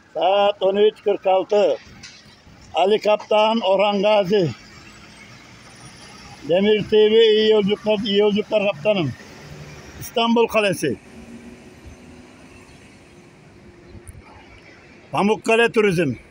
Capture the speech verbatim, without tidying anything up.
Saat on üç kırk altı. Ali Kaptan, ORHANGAZİ. DEMİRTV iyi yolculuklar, iyi yolculuklar kaptanım. İstanbul Kalesi. Pamukkale Turizm.